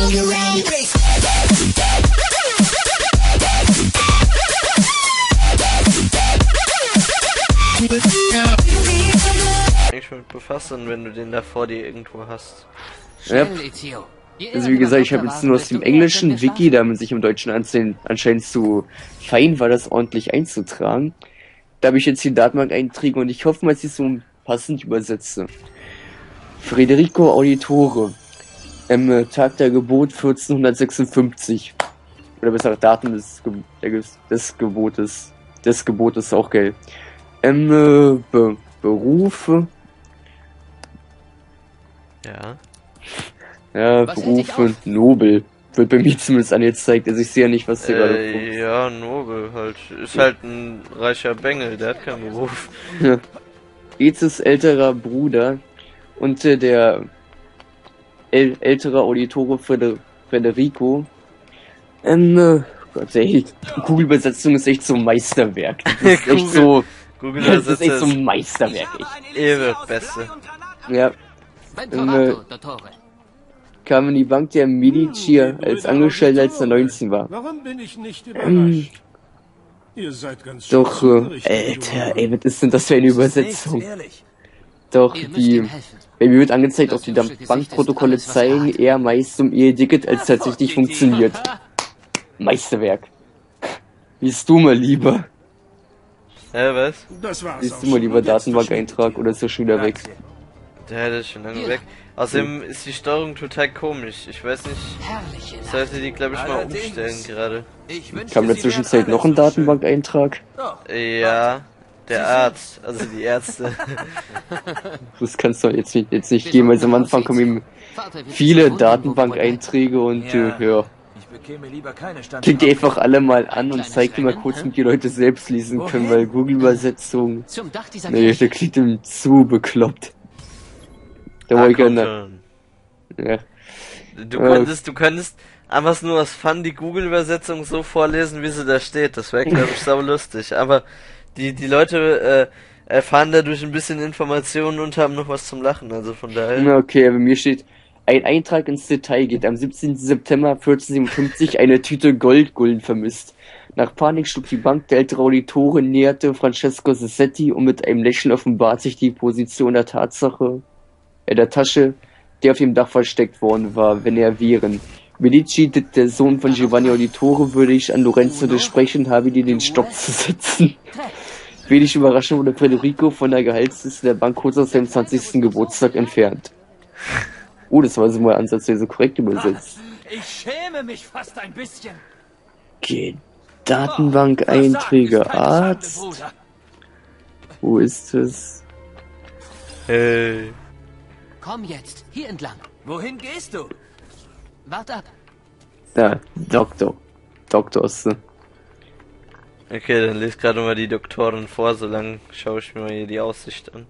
Eigentlich mit befassen, wenn du den da vor dir irgendwo hast. Ja. Also wie gesagt, ich habe jetzt nur aus dem englischen Wiki, da man sich im Deutschen anscheinend zu fein war, das ordentlich einzutragen. Da habe ich jetzt die Datenbank-Einträge und ich hoffe mal, dass ich es so passend übersetze. Federico Auditore. Tag der Geburt 1456. Oder besser Datum des Gebotes auch geil. Berufe. Ja. Ja, Berufe Nobel. Wird bei mir zumindest angezeigt, also ich sehe ja nicht, was hier gerade kommt. Ja, Nobel halt. Ist halt ein reicher Bengel, der hat keinen Beruf. Ja. Ezes älterer Bruder und der ältere Auditore Federico. Gott, ey, Google-Übersetzung ist echt so ein Meisterwerk. Das ist echt so. Das ist echt so ein Meisterwerk, echt. Ewig Beste. Ja. Kam in die Bank der Medici als Angestellter, als er 19 war. Warum bin ich nicht überrascht? Ihr seid ganz Doch, Alter, ey, was ist denn das für eine Übersetzung? Doch, bei mir wird angezeigt, ob die Bankprotokolle zeigen, eher meist um ihr Ticket als tatsächlich funktioniert. Meisterwerk. Liest du mal lieber. Was? Liest du mal lieber Datenbank-Eintrag oder ist der schon wieder weg? Der ist schon lange weg. Außerdem ist die Steuerung total komisch. Ich weiß nicht. Ich sollte die, glaube ich, mal umstellen gerade. Kam in der Zwischenzeit noch ein Datenbank-Eintrag? Ja, der Arzt, also die Ärzte. Das kannst du jetzt nicht geben, weil am Anfang kommen eben viele Datenbank-Einträge und ja. Klickt die einfach alle mal an und zeigt dir mal kurz, damit die Leute selbst lesen können, weil Google-Übersetzung. Nee, der klingt ihm zu bekloppt. Da wollte ich gerne. Ja. Du könntest einfach nur aus Fun die Google-Übersetzung so vorlesen, wie sie da steht. Das wäre, glaube ich, sau lustig. Aber die Leute erfahren dadurch ein bisschen Informationen und haben noch was zum Lachen. Also von daher. Okay, bei mir steht, ein Eintrag ins Detail geht am 17. September 1457 eine Tüte Goldgulden vermisst. Nach Panik schlug die Bank der ältere Auditore, näherte Francesco Sassetti und mit einem Lächeln offenbart sich die Position der Tasche, die auf dem Dach versteckt worden war, wenn er wären. Medici, der Sohn von Giovanni Auditore, würde ich an Lorenzo besprechen und habe dir den Stopp zu setzen. Wenig überraschend wurde Federico von der Gehaltsliste der Bank kurz aus seinem 20. Geburtstag entfernt. Oh, das war so mal ansatzweise korrekt übersetzt. Ich schäme mich fast ein bisschen. Okay, Datenbank-Einträge, Arzt. Wo ist es? Hey. Komm jetzt, hier entlang. Wohin gehst du? Wart ab. Da, Doktors. Okay, dann lese gerade mal die Doktoren vor, solange schaue ich mir mal hier die Aussicht an.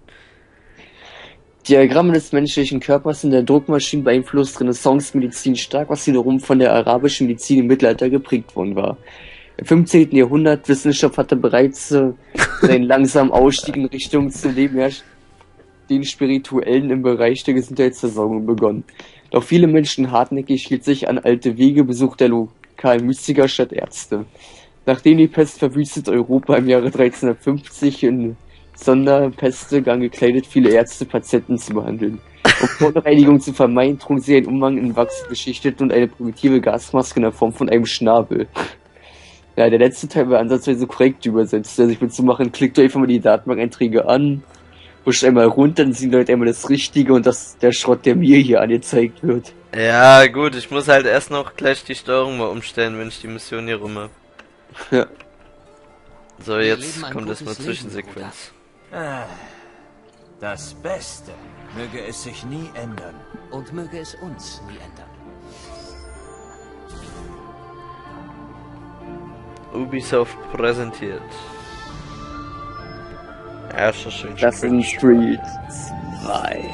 Diagramme des menschlichen Körpers in der Druckmaschine beeinflusst Renaissance-Medizin stark, was wiederum von der arabischen Medizin im Mittelalter geprägt worden war. Im 15. Jahrhundert Wissenschaft hatte bereits seinen langsamen Ausstieg in Richtung zu den Spirituellen im Bereich der Gesundheitsversorgung begonnen. Doch viele Menschen hartnäckig hielt sich an alte Wege, besuchte der lokalen Mystiker statt Ärzte. Nachdem die Pest verwüstet Europa im Jahre 1350 in Sonderpestegang gekleidet, viele Ärzte Patienten zu behandeln. Um Verunreinigung zu vermeiden, trugen sie einen Umhang in Wachs beschichtet und eine primitive Gasmaske in der Form von einem Schnabel. Ja, der letzte Teil war ansatzweise korrekt übersetzt. Also ich würde so machen, klickt einfach mal die Datenbank-Einträge an, pusht einmal runter, dann sehen Leute einmal das Richtige und der Schrott, der mir hier angezeigt wird. Ja, gut, ich muss halt erst noch gleich die Steuerung mal umstellen, wenn ich die Mission hier rum habe. Ja. So, jetzt kommt erstmal Zwischensequenz. Das Beste möge es sich nie ändern. Und möge es uns nie ändern. Ubisoft präsentiert. Assassin's Creed 2.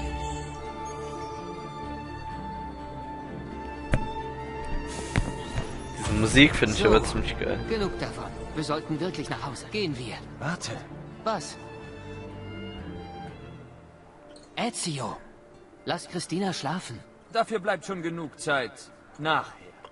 Diese Musik finde ich aber ziemlich geil. Genug davon. Wir sollten wirklich nach Hause. Gehen wir. Warte. Was? Ezio. Lass Christina schlafen. Dafür bleibt schon genug Zeit nachher.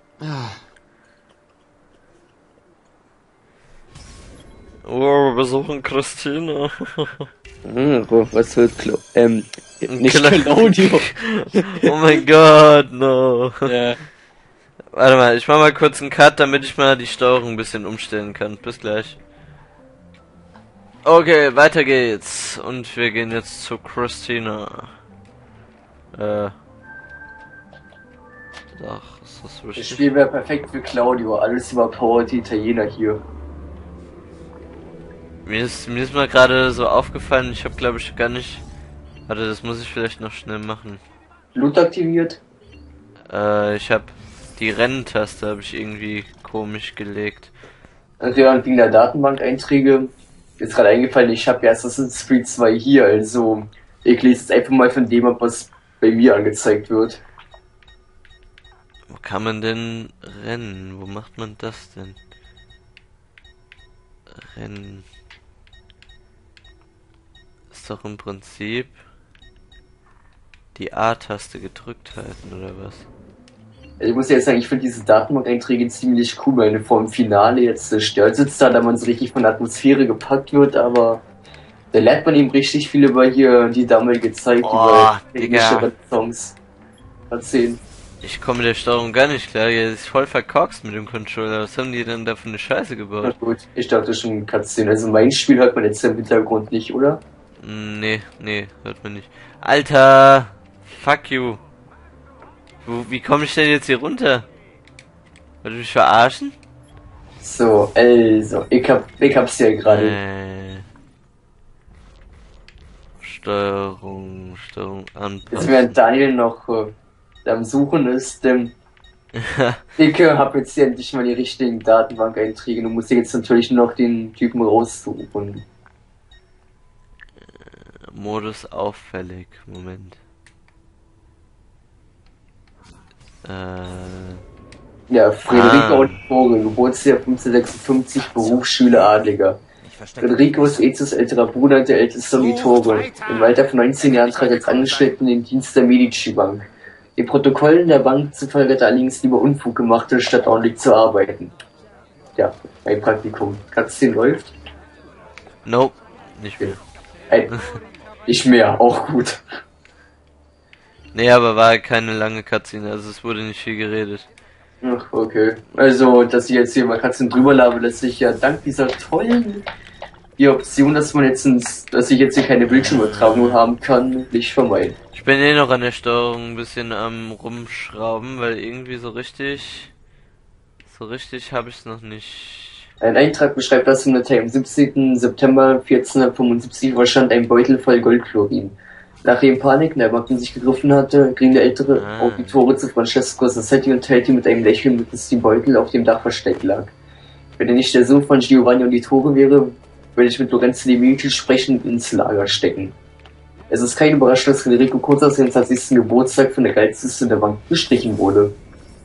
Oh, wir besuchen Christina. Was wird nicht Claudio. Oh mein Gott, no. Ja. Warte mal, ich mach mal kurz einen Cut, damit ich mal die Steuerung ein bisschen umstellen kann. Bis gleich. Okay, weiter geht's. Und wir gehen jetzt zu Christina. Ach, ist das Das wichtig? Spiel wäre perfekt für Claudio. Alles überpowerte Italiener hier. Mir ist mal gerade so aufgefallen, ich habe glaube ich gar nicht... Warte, das muss ich vielleicht noch schnell machen. Blut aktiviert? Ich habe die Renntaste habe ich irgendwie komisch gelegt. Also ja, wegen der Datenbank-Einträge ist gerade eingefallen, ich habe ja Assassin's Creed 2 hier, also ich lese jetzt einfach mal von dem ab, was bei mir angezeigt wird. Wo kann man denn rennen? Wo macht man das denn? Rennen. Ist doch im Prinzip die A-Taste gedrückt halten, oder was? Also ich muss ja jetzt sagen, ich finde diese Datenbank-Einträge ziemlich cool, weil vor dem Finale jetzt stört sitzt da man so richtig von der Atmosphäre gepackt wird, aber da lernt man eben richtig viel über hier die damalige Zeit, über Digga. Songs erzählen. Ich komme mit der Steuerung gar nicht klar, jetzt ist voll verkorkst mit dem Controller. Was haben die denn da für eine Scheiße Na gebaut? gut, ich dachte schon Cutscene. Also mein Spiel hört man jetzt im Hintergrund nicht, oder? Nee, hört man nicht. Alter! Fuck you! Wie komme ich denn jetzt hier runter? Wollt ihr mich verarschen? So, also, ich hab's ja gerade. Steuerung Jetzt anpassen. während Daniel noch am Suchen ist, ich hab jetzt hier endlich mal die richtigen Datenbank-Einträge. Du musst jetzt natürlich noch den Typen raussuchen. Modus auffällig. Moment. Ja, Federico Vogel, Geburtsjahr 1556, Berufsschüler Adliger. Federico ist Ezos älterer Bruder und der älteste Auditore. Im Alter von 19 Jahren trat er als Angestellter in den Dienst der Medici-Bank. Den Protokollen der Bank zufolge hat er allerdings lieber Unfug gemacht, statt ordentlich zu arbeiten. Ja, ein Praktikum. Cutscene läuft? Nope, nicht mehr. Nicht mehr, auch gut. Nee, aber war keine lange Cutscene, also es wurde nicht viel geredet. Ach, okay. Also, dass ich jetzt hier mal Cutscene drüber labe, lässt sich ja dank dieser tollen die Option, dass ich jetzt hier keine Bildschirmübertragung haben kann, nicht vermeiden. Ich bin noch an der Steuerung ein bisschen am rumschrauben, weil irgendwie so richtig habe ich es noch nicht. Ein Eintrag beschreibt das im Datei am 17. September 1475 überstand ein Beutel voll Goldchlorin. Nachdem Panik in der Bank in sich gegriffen hatte, ging der ältere Auditore zu Francesco Sassetti und teilte ihm mit einem Lächeln mit, dass die Beutel auf dem Dach versteckt lag. Wenn er nicht der Sohn von Giovanni Auditore wäre, würde ich mit Lorenzo di Medici sprechen und ins Lager stecken. Es ist keine Überraschung, dass Federico kurz nach seinem 20. Geburtstag von der Geldkiste der Bank gestrichen wurde.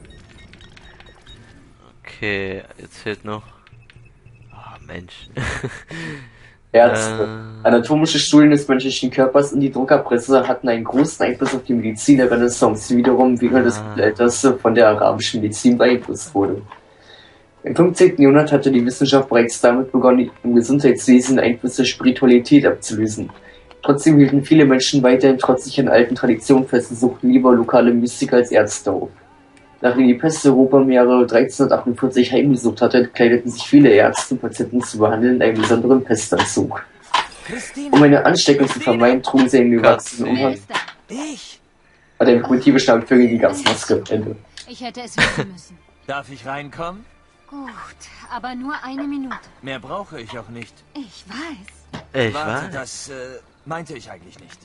Okay, jetzt fehlt noch. Oh, Mensch. Ärzte. Anatomische Studien des menschlichen Körpers und die Druckerpresse hatten einen großen Einfluss auf die Medizin der Renaissance, die wiederum wegen des Mittelalters von der arabischen Medizin beeinflusst wurde. Im 15. Jahrhundert hatte die Wissenschaft bereits damit begonnen, im Gesundheitswesen Einfluss der Spiritualität abzulösen. Trotzdem hielten viele Menschen weiterhin trotzig an alten Traditionen fest und suchten lieber lokale Mystiker als Ärzte auf. Nachdem die Pest Europa im Jahre 1348 heimgesucht hatte, kleideten sich viele Ärzte und Patienten zu behandeln in einem besonderen Pestanzug. Um eine Ansteckung zu vermeiden, trugen sie einen gewachsenen Umhang. Hat ein primitive Stammvögel die Gasmaske. Ende. Ich hätte es wissen müssen. Darf ich reinkommen? Gut, aber nur eine Minute. Mehr brauche ich auch nicht. Ich weiß. Ich Warte, weiß. das meinte ich eigentlich nicht.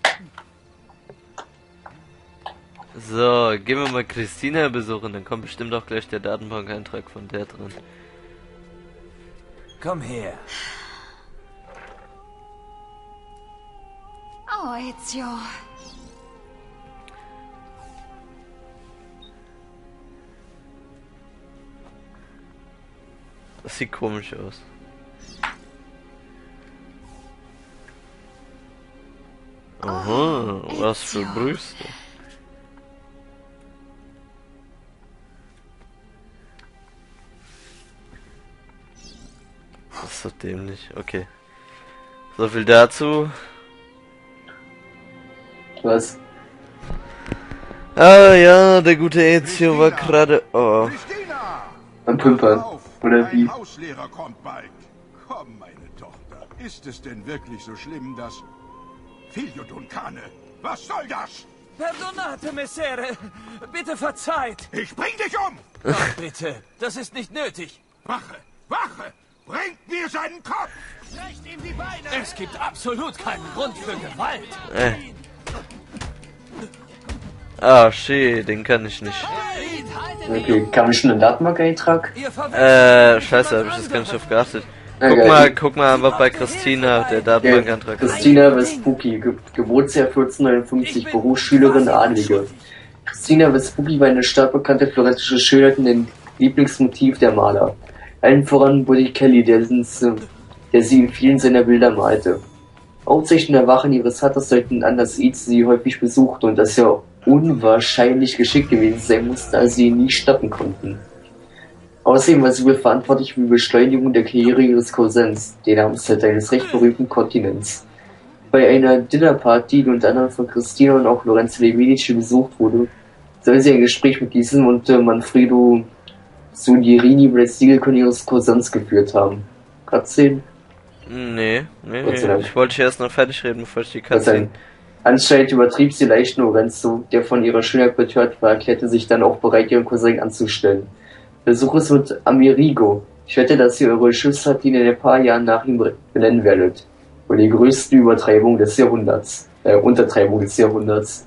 So, gehen wir mal Christina besuchen, dann kommt bestimmt auch gleich der Datenbank-Eintrag von der drin. Komm her. Oh, Ezio. Das sieht komisch aus. Aha, was für Brüste. so dämlich. Okay. So viel dazu. Was? Ah ja, der gute Ezio war gerade... Oh. Christina! Am Pimpern. Auf, Oder wie? ein Hauslehrer kommt bald. Komm, meine Tochter. Ist es denn wirklich so schlimm, dass... Figlio d'un Cane, was soll das? Perdonate, Messere. Bitte verzeiht. Ich bring dich um! Ach, bitte. Das ist nicht nötig. Wache! Wache! Bringt mir seinen Kopf! Brecht ihm die Beine! Es gibt absolut keinen Grund für Gewalt. Ah, shit, den kann ich nicht. Okay, kam schon ein Datenbank-Eintrag? Ihr verwendet Scheiße, hab ich jetzt gar nicht drauf geachtet. Ja, Guck mal einfach bei Christina, der Datenbankantrag. Christina Vespucci, Geburtsjahr 1459, Berufsschülerin, Adelige. Christina Vespucci war eine stark bekannte florentische Schönheit und ein Lieblingsmotiv der Maler. Allen voran Botticelli, der sie in vielen seiner Bilder malte. Hauptsächlich in der Wachen ihres Vaters sollten an, dass Ezio sie häufig besuchte und dass er unwahrscheinlich geschickt gewesen sein muss, da sie ihn nie statten konnten. Außerdem war sie wohl verantwortlich für die Beschleunigung der Karriere ihres Cousins, den Amtsleiter eines recht berühmten Kontinents. Bei einer Dinnerparty, die unter anderem von Christina und auch Lorenzo de' Medici besucht wurde, soll sie ein Gespräch mit diesem und Manfredo Soglierini über das Siegelkönigin ihres Cousins geführt haben. Cutscene? Nee. Gott sei Dank. Ich wollte erst noch fertig reden, bevor ich die Gott sei Cutscene... Dank. Anscheinend übertrieb sie leicht Lorenzo, der von ihrer Schönheit betört war, erklärte sich dann auch bereit, ihren Cousin anzustellen. Versuch es mit Amerigo. Ich wette, dass ihr eure Schiffspartien in ein paar Jahren nach ihm benennen werdet. Und die größte Übertreibung des Jahrhunderts. Untertreibung des Jahrhunderts.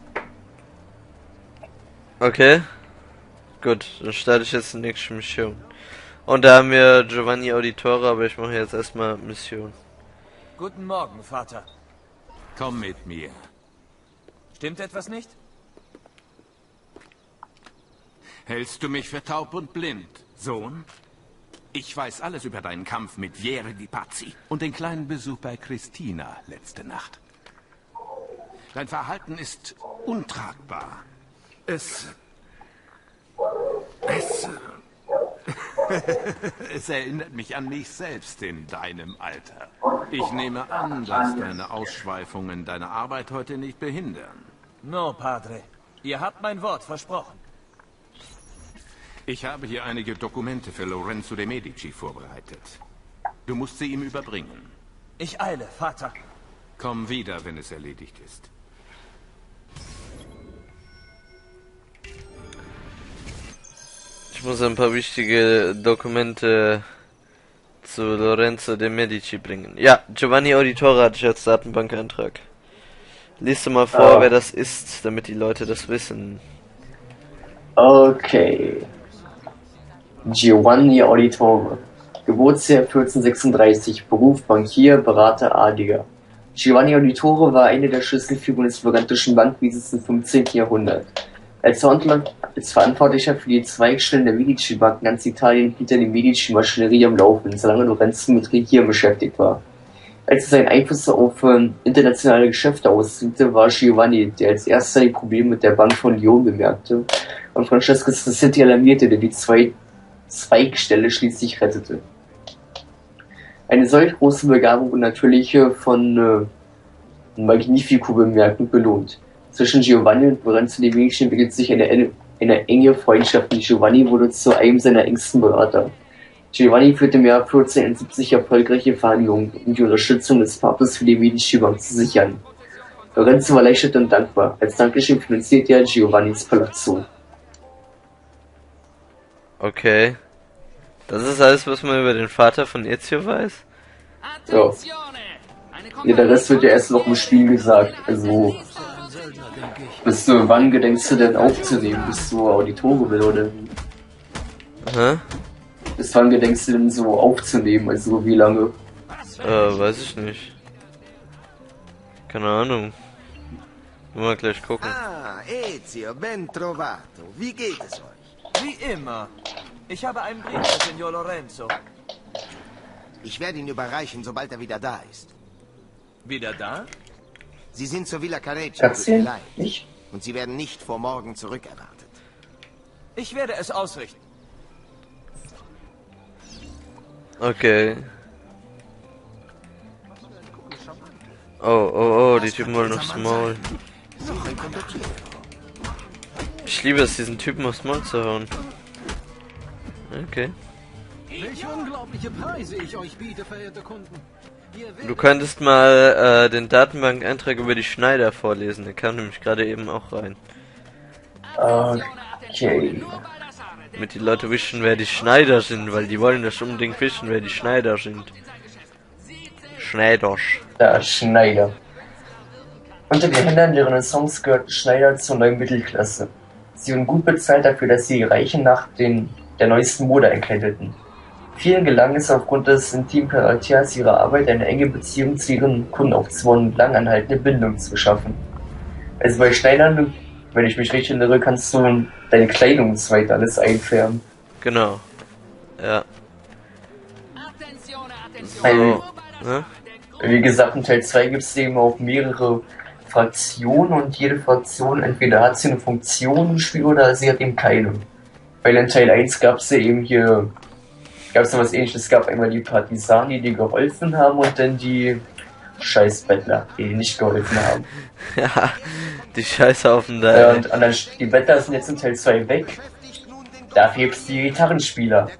Okay. Gut, dann starte ich jetzt die nächste Mission. Und da haben wir Giovanni Auditore, aber ich mache jetzt erstmal Mission. Guten Morgen, Vater. Komm mit mir. Stimmt etwas nicht? Hältst du mich für taub und blind, Sohn? Ich weiß alles über deinen Kampf mit Vieri di Pazzi und den kleinen Besuch bei Christina letzte Nacht. Dein Verhalten ist untragbar. Es erinnert mich an mich selbst in deinem Alter. Ich nehme an, dass deine Ausschweifungen deine Arbeit heute nicht behindern. No, Padre. Ihr habt mein Wort versprochen. Ich habe hier einige Dokumente für Lorenzo de' Medici vorbereitet. Du musst sie ihm überbringen. Ich eile, Vater. Komm wieder, wenn es erledigt ist. Ich muss ein paar wichtige Dokumente zu Lorenzo de' Medici bringen. Ja, Giovanni Auditore hatte ich als Datenbankantrag. Lies du mal vor, wer das ist, damit die Leute das wissen. Okay. Giovanni Auditore. Geburtsjahr 1436. Beruf Bankier, Berater, Adliger. Giovanni Auditore war eine der Schlüsselfiguren des florentischen Bankwesens im 15. Jahrhundert. Als Verantwortlicher für die Zweigstellen der Medici-Bank in ganz Italien hielt er die Medici-Maschinerie am Laufen, solange Lorenzo mit Regieren beschäftigt war. Als er seinen Einfluss auf internationale Geschäfte ausübte, war Giovanni, der als erster die Probleme mit der Bank von Lyon bemerkte und Francesco Sassetti alarmierte, der die Zweigstelle schließlich rettete. Eine solch große Begabung und natürliche von Magnifico bemerkt und belohnt. Zwischen Giovanni und Lorenzo de' Medici entwickelt sich eine enge Freundschaft und Giovanni wurde zu einem seiner engsten Berater. Giovanni führte im Jahr 1471 erfolgreiche Verhandlungen, um die Unterstützung des Papstes für die Medici-Bank zu sichern. Lorenzo war erleichtert und dankbar. Als Dankeschön finanzierte er Giovannis Palazzo. Okay. Das ist alles, was man über den Vater von Ezio weiß? Ja. Ja, der Rest wird ja erst noch im Spiel gesagt. Also, wann gedenkst du denn aufzunehmen? Bist du Auditore will oder wie? Hä? Bis wann gedenkst du denn so aufzunehmen? Also wie lange? Weiß ich nicht. Keine Ahnung. Mal gleich gucken. Ah, Ezio, ben trovato. Wie geht es euch? Wie immer. Ich habe einen Brief für Signor Lorenzo. Ich werde ihn überreichen, sobald er wieder da ist. Wieder da? Sie sind zur Villa Careccia, tut mir Erzähl? leid. Nicht? Und Sie werden nicht vor morgen zurückerwartet. Ich werde es ausrichten. Okay. Oh, die Typen wollen aufs Maul. Ich liebe es, diesen Typen aufs Maul zu hauen. Okay. Welche unglaubliche Preise ich euch biete, verehrte Kunden. Du könntest mal den Datenbank-Eintrag über die Schneider vorlesen. Der kam nämlich gerade eben auch rein. Okay. Damit die Leute wissen, wer die Schneider sind, weil die wollen das unbedingt wissen, wer die Schneider sind. Schneiders. Da, Schneider. Unter den Händlern der Renaissance gehört Schneider zur neuen Mittelklasse. Sie wurden gut bezahlt dafür, dass sie die Reichen nach der neuesten Mode erkleideten. Vielen gelang es aufgrund des intimen Charakters ihrer Arbeit, eine enge Beziehung zu ihren Kunden aufzubauen und langanhaltende Bindung zu schaffen. Also bei Schneidern, wenn ich mich richtig erinnere, kannst du deine Kleidung und so weiter alles einfärben. Genau. Ja. Also, Ne? wie gesagt, in Teil 2 gibt es eben auch mehrere Fraktionen und jede Fraktion, entweder hat sie eine Funktion im Spiel oder sie hat eben keine. Weil in Teil 1 gab es ja eben hier, gab es was ähnliches, es gab einmal die Partisanen, die geholfen haben und dann die Scheißbettler, die nicht geholfen haben. Ja, die Scheißhaufen da. Ja, und die Bettler sind jetzt in Teil 2 weg. Dafür gibt's die Gitarrenspieler.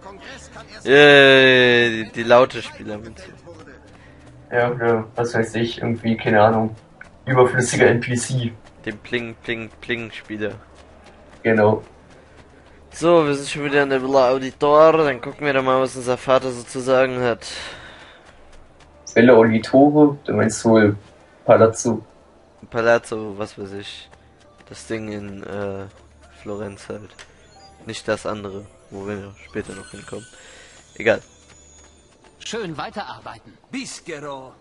Die laute Spieler mit. Ja, oder was weiß ich, irgendwie, keine Ahnung, überflüssiger NPC. Den Pling-Pling-Pling-Spieler. Genau. So, wir sind schon wieder in der Villa Auditor. Dann gucken wir doch mal, was unser Vater so zu sagen hat. Villa Auditore, du meinst wohl Palazzo. Palazzo, was weiß ich. Das Ding in Florenz halt. Nicht das andere, wo wir später noch hinkommen. Egal. Schön weiterarbeiten. Bischero.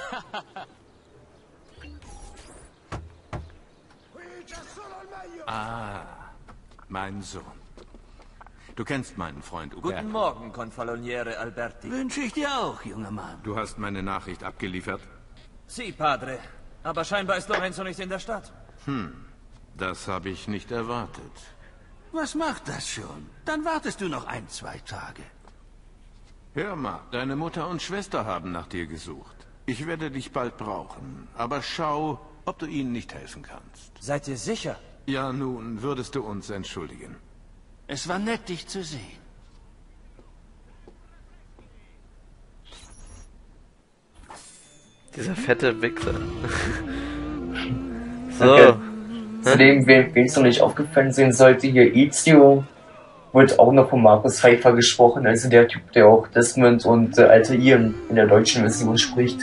Ah, mein Sohn. Du kennst meinen Freund Uberto. Guten Morgen, Confaloniere Alberti. Wünsche ich dir auch, junger Mann. Du hast meine Nachricht abgeliefert? Sie, Padre. Aber scheinbar ist Lorenzo nicht in der Stadt. Das habe ich nicht erwartet. Was macht das schon? Dann wartest du noch 1, 2 Tage. Hör mal, deine Mutter und Schwester haben nach dir gesucht. Ich werde dich bald brauchen, aber schau, ob du ihnen nicht helfen kannst. Seid ihr sicher? Ja, nun, würdest du uns entschuldigen. Es war nett, dich zu sehen. Dieser fette Wichser. So. Okay. Zudem, wem es noch nicht aufgefallen sein sollte, hier Ezio wird auch noch von Markus Pfeiffer gesprochen, also der Typ, der auch Desmond und Altair in der deutschen Version spricht.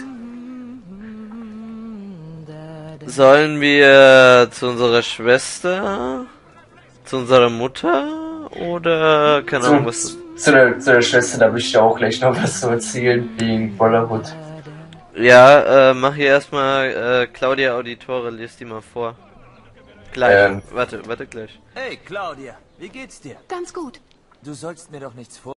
Sollen wir zu unserer Schwester? Zu unserer Mutter? Oder keine Ahnung was. Zu der Schwester, da will ich ja auch gleich noch was zu erzählen, wegen Bollerwood. Ja, mach hier erstmal Claudia Auditore, lies die mal vor. Gleich. Warte gleich. Hey, Claudia. Wie geht's dir? Ganz gut. Du sollst mir doch nichts vor.